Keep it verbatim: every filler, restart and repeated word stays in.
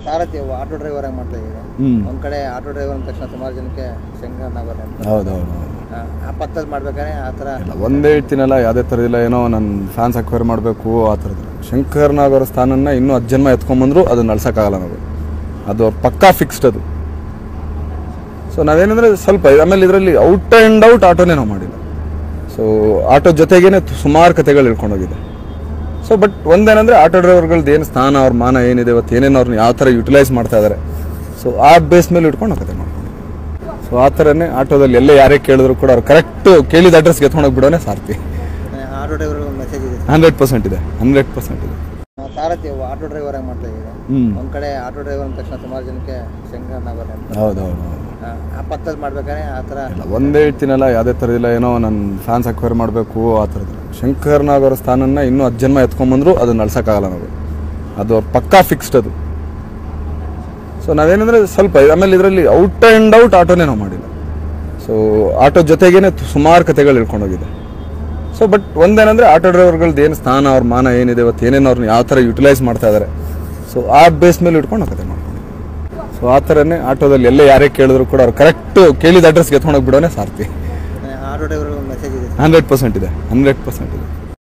ಸಾರಥಿ auto driver ಆಗಿ ಮಾಡ್ತಾ ಇದ್ದೀವಿ. ಒಂದ್ ಕಡೆ ಆಟೋ ಡ್ರೈವರ್ ಅಂದ ತಕ್ಷಣ ಸುಮಾರು ಜನಕ್ಕೆ ಶಂಕರ್ ನಾಗರ್ ಅಂತ ಹೌದೌದು ಆ ಪಕ್ಕದಲ್ಲಿ ಮಾಡ್ಬೇಕಾದ್ರೆ ಆ ಥರ ಒಂದೇ ಹೇಳ್ತೀನಲ್ಲ, ಯಾವುದೇ ಥರದಿಲ್ಲ, ಏನೋ ನನ್ನ ಫ್ಯಾನ್ಸ್ ಅಕ್ವೈರ್ ಮಾಡಬೇಕು ಆ ಥರದ್ದು. ಶಂಕರ್ ನಾಗ್ ಅವರ ಸ್ಥಾನನ ಇನ್ನೂ ಹತ್ತು ಜನ್ಮ ಎತ್ಕೊಂಬಂದ್ರು ಅದನ್ನ ನಡ್ಸೋಕ್ಕಾಗಲ್ಲ ನಾವು, ಅದು ಅವ್ರು ಪಕ್ಕಾ ಫಿಕ್ಸ್ಡ್ ಅದು. ಸೊ ನಾವೇನಂದರೆ ಸ್ವಲ್ಪ ಆಮೇಲೆ ಇದರಲ್ಲಿ ಔಟ್ ಆ್ಯಂಡ್ ಔಟ್ ಆಟೋನೇ ನಾವು ಮಾಡಿಲ್ಲ. ಸೊ ಆಟೋ ಜೊತೆಗೇನೆ ಸುಮಾರು ಕತೆಗಳು ಹೇಳ್ಕೊಂಡೋಗಿದೆ. ಸೊ ಬಟ್ ಒಂದೇನಂದರೆ ಆಟೋ ಡ್ರೈವರ್ಗಳ್ದು ಏನು ಸ್ಥಾನ, ಅವ್ರ ಮಾನ ಏನಿದೆ, ಇವತ್ತು ಏನೇನು ಅವ್ರನ್ನ ಯಾವ ಥರ ಯುಟಿಲೈಸ್ ಮಾಡ್ತಾ ಇದ್ದಾರೆ, ಸೊ ಆ ಬೇಸ್ ಮೇಲೆ ಇಟ್ಕೊಂಡು ಕತೆ ಮಾಡ್ಕೊಂಡು. ಸೊ ಆ ಥರನೇ ಆಟೋದಲ್ಲಿ ಎಲ್ಲೇ ಯಾರೇ ಕೇಳಿದ್ರು ಕೂಡ ಅವ್ರು ಕರೆಕ್ಟ್ ಕೇಳಿದ ಅಡ್ರೆಸ್ಗೆ ಎತ್ಕೊಂಡೋಗಿ ಬಿಡೋನೇ ಸಾರ್ಥಿ. ಆಟೋ ಡ್ರೈವರ್ ಒಂದು ಮೆಸೇಜ್ ಇದೆ, ಹಂಡ್ರೆಡ್ ಪರ್ಸೆಂಟ್ ಇದೆ, ಹಂಡ್ರೆಡ್ ಪರ್ಸೆಂಟ್ ಇದೆ. ಸಾರಥಿ ಆಟೋ ಡ್ರೈವರ್ ಆಗಿ ಮಾಡ್ತಾ ಇದ್ದೀವಿ. ಒಂದ್ ಕಡೆ ಆಟೋ ಡ್ರೈವರ್ ಅಂದ ತಕ್ಷಣ ಸುಮಾರು ಜನಕ್ಕೆ ಶಂಕರ್ ನಾಗರ್ ಅಂತ ಹೌದೌದು ಆ ಪಕ್ಕದಲ್ಲಿ ಮಾಡ್ಬೇಕಾದ್ರೆ ಆ ಥರ ಒಂದೇ ಹೇಳ್ತೀನಲ್ಲ, ಯಾವುದೇ ಥರದಿಲ್ಲ, ಏನೋ ನನ್ನ ಫ್ಯಾನ್ಸ್ ಅಕ್ವೈರ್ ಮಾಡಬೇಕು ಆ ಥರದ್ದು. ಶಂಕರ್ ನಾಗ್ ಅವರ ಸ್ಥಾನನ ಇನ್ನೂ ಹತ್ತು ಜನ್ಮ ಎತ್ಕೊಂಬಂದ್ರು ಅದನ್ನ ನಡ್ಸೋಕ್ಕಾಗಲ್ಲ ನಾವು, ಅದು ಅವ್ರು ಪಕ್ಕಾ ಫಿಕ್ಸ್ಡ್ ಅದು. ಸೊ ನಾವೇನಂದರೆ ಸ್ವಲ್ಪ ಆಮೇಲೆ ಇದರಲ್ಲಿ ಔಟ್ ಆ್ಯಂಡ್ ಔಟ್ ಆಟೋನೇ ನಾವು ಮಾಡಿಲ್ಲ. ಸೊ ಆಟೋ ಜೊತೆಗೇನೆ ಸುಮಾರು ಕತೆಗಳು ಹೇಳ್ಕೊಂಡೋಗಿದೆ. ಸೊ ಬಟ್ ಒಂದೇನಂದರೆ ಆಟೋ ಡ್ರೈವರ್ಗಳ್ದು ಏನು ಸ್ಥಾನ, ಅವ್ರ ಮಾನ ಏನಿದೆ, ಇವತ್ತು ಏನೇನು ಅವ್ರನ್ನ ಯಾವ ಥರ ಯುಟಿಲೈಸ್ ಮಾಡ್ತಾ ಇದ್ದಾರೆ, ಸೊ ಆ ಬೇಸ್ ಮೇಲೆ ಇಟ್ಕೊಂಡು ಕತೆ ಮಾಡ್ಕೊಂಡು. ಸೊ ಆ ಥರನೇ ಆಟೋದಲ್ಲಿ ಎಲ್ಲೇ ಯಾರೇ ಕೇಳಿದ್ರು ಕೂಡ ಅವ್ರು ಕರೆಕ್ಟ್ ಕೇಳಿದ ಅಡ್ರೆಸ್ಗೆ ಎತ್ಕೊಂಡೋಗಿ ಬಿಡೋನೇ ಸಾರ್ಥಿ. ಆಟೋ ಡ್ರೈವರ್ ಒಂದು ಮೆಸೇಜ್ ಇದೆ, ಹಂಡ್ರೆಡ್ ಪರ್ಸೆಂಟ್ ಇದೆ, ಹಂಡ್ರೆಡ್ ಪರ್ಸೆಂಟ್ ಇದೆ.